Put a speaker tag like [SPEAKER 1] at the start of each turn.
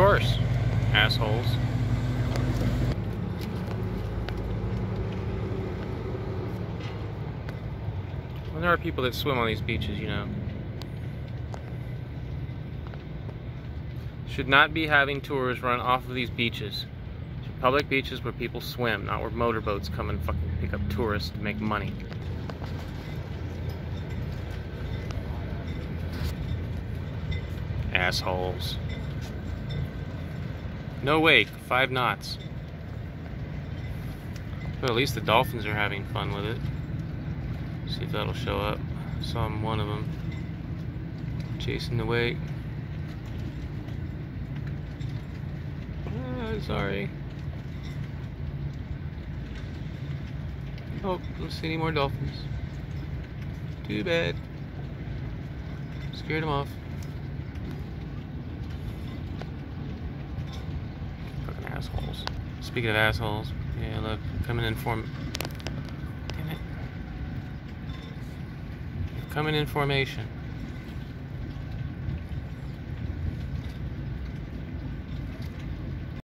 [SPEAKER 1] course, assholes. Well, there are people that swim on these beaches, you know. Should not be having tours run off of these beaches. Public beaches where people swim, not where motorboats come and fucking pick up tourists to make money. Assholes. No wake, 5 knots. But at least the dolphins are having fun with it. See if that'll show up. Saw one of them chasing the wake. Sorry. Oh, don't see any more dolphins. Too bad. Scared them off. Fucking assholes. Speaking of assholes, yeah, look, coming in form. Damn it. Coming in formation.